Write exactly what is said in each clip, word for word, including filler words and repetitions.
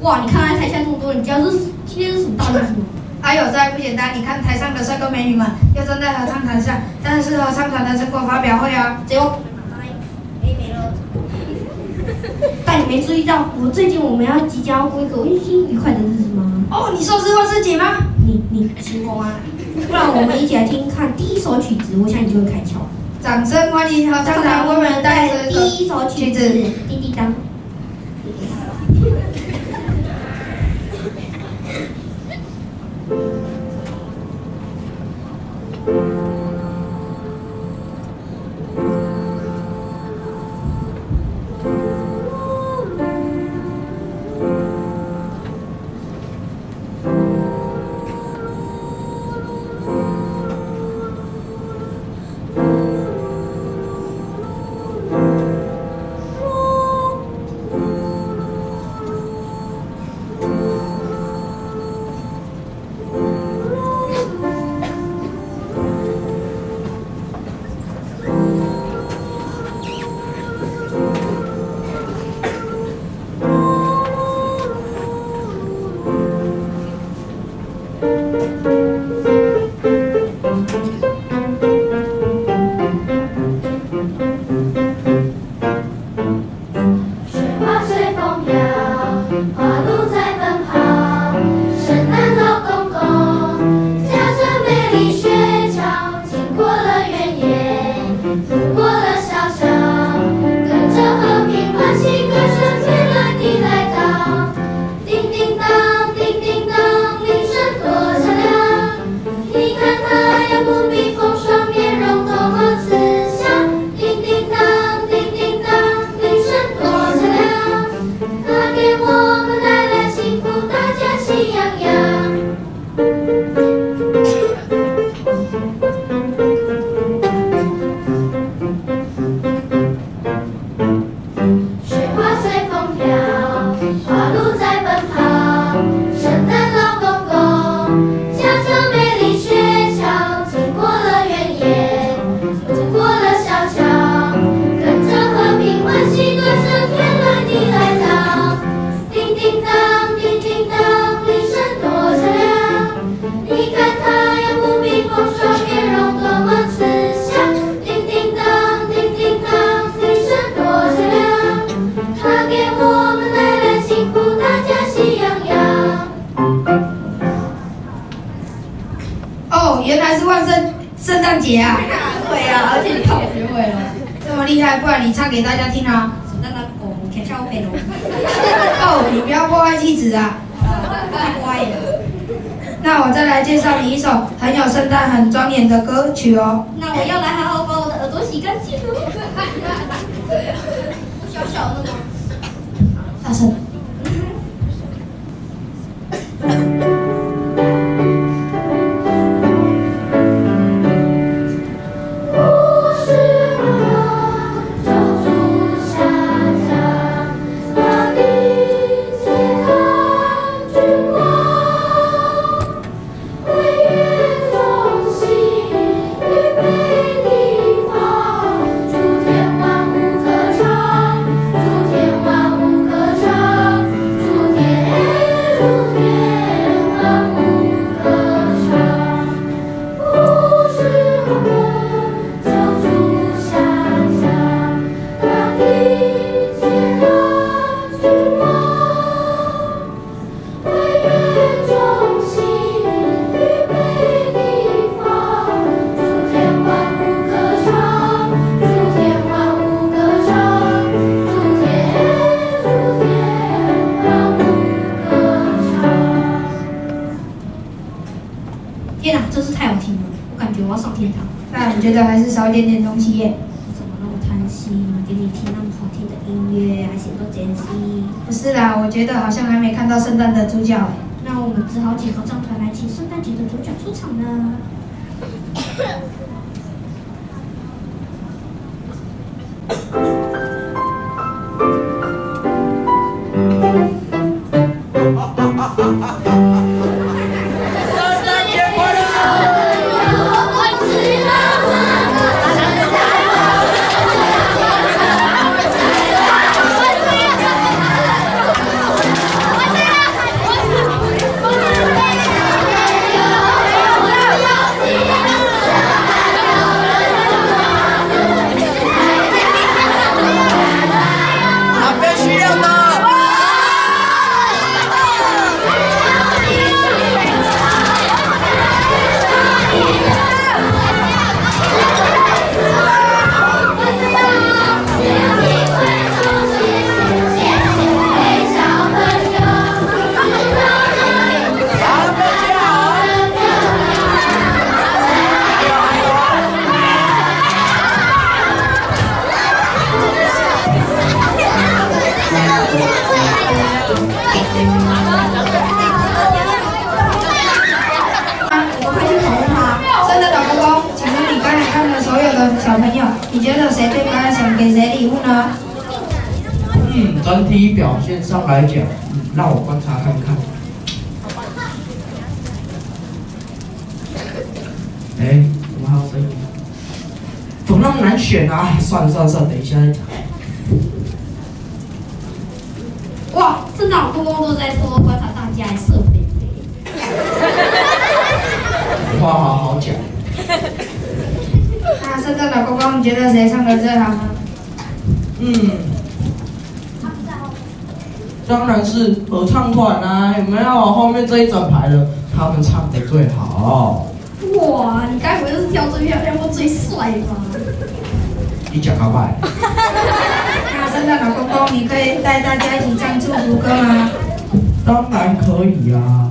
哇，你看看台下这么多人，你知道这是今天是什么大日子吗？ 还有这还不简单，你看台上的帅哥美女们要站在合唱台上，但是合唱团的成果发表会啊， 只有没没了。但你没注意到，我最近我们要即将要过一个温馨愉快的日子吗？ 哦，你说是万圣节吗？ 你你星光啊，不然我们一起来听看第一首曲子，我想你就会开窍。 掌声欢迎合唱团为我们带来第一首曲子，滴滴当。 原来是万圣圣诞节啊！ 对啊，而且你看我学会了， 这么厉害，不然你唱给大家听啊！ 圣诞老公公，天下无北龙。 哦，你不要破坏气质啊！ 太乖了。 那我再来介绍你一首很有圣诞、很庄严的歌曲哦。 那我要来好好把我的耳朵洗干净了。小小的吗？ 大声。 天哪，真是太好听了！我感觉我要上天堂。 那我觉得还是少一点点东西耶。 怎么那么贪心？给你听那么好听的音乐，还嫌多珍惜？ 不是啦，我觉得好像还没看到圣诞的主角哎。 那我们只好请合唱团来请圣诞节的主角出场呢。 我我快去访问他。 圣诞老公公，请问你刚才看了所有的小朋友，你觉得谁最可爱，想给谁礼物呢？ 嗯，整体表现上来讲，嗯，让我观察看看。哎，怎么还有声音？怎么那么难选啊？算了算了算了，等一下再讲。 哇，圣诞老公公都在偷偷观察大家的设备。 话好好讲。 那圣诞老公公，你觉得谁唱的最好呢？ 嗯，当然是合唱团啊，有没有？后面这一整排的，他们唱的最好。 哇，你该不会是挑最漂亮或最帅吧？ 你讲到快。 那圣诞老公公，你可以带大家一起唱祝福歌吗？ 当然可以啊。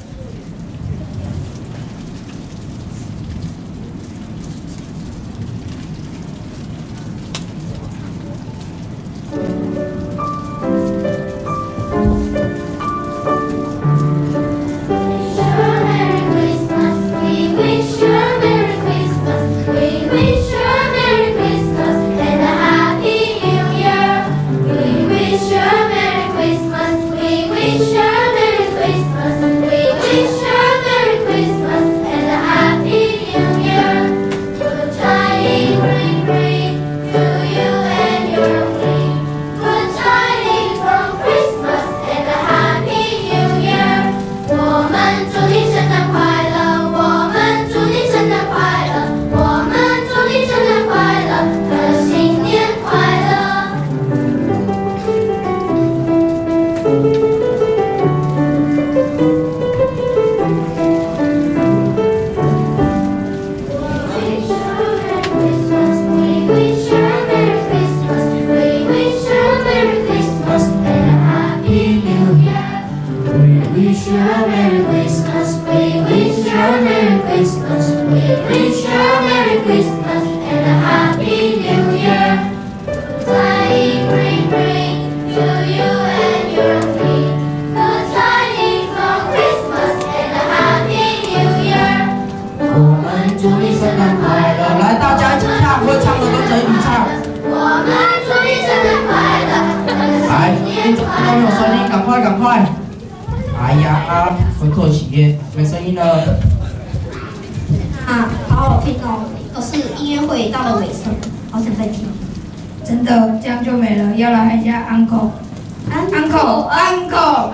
都没有声音，赶快赶快！哎呀啊，很可惜耶，没声音了。 啊，好好听哦！可是音乐会到了尾声，好想再听。 真的，这样就没了，要来一下 uncle。uncle uncle。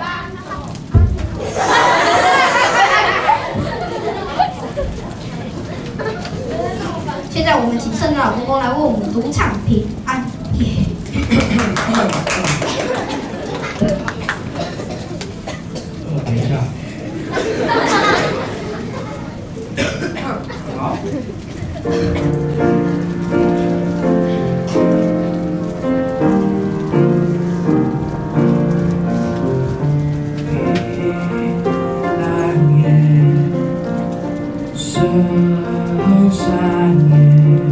现在我们请圣诞老公公来为我们独唱平安夜。 等一下。好。深山夜，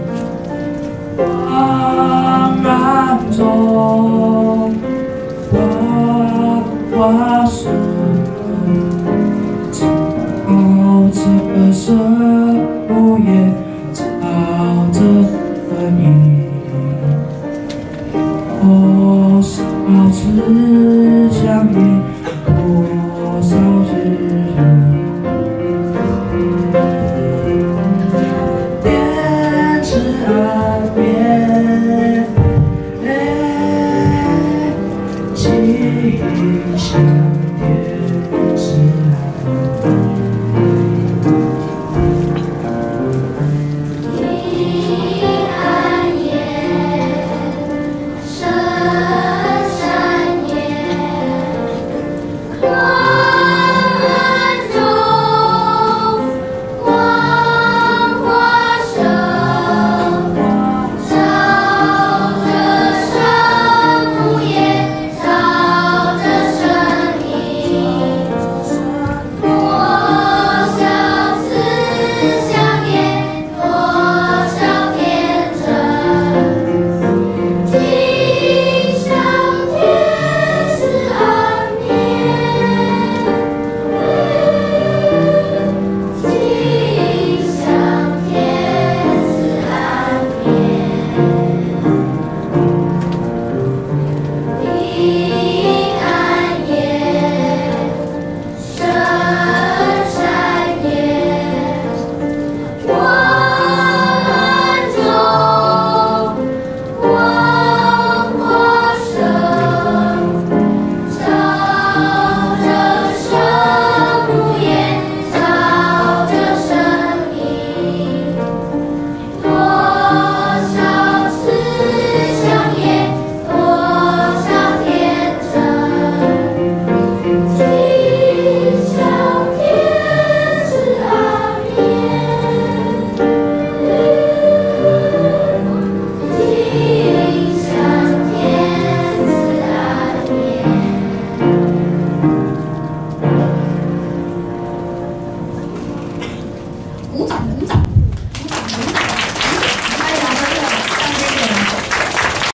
茫然中，花花深，照着深午夜，照着分明，多少次。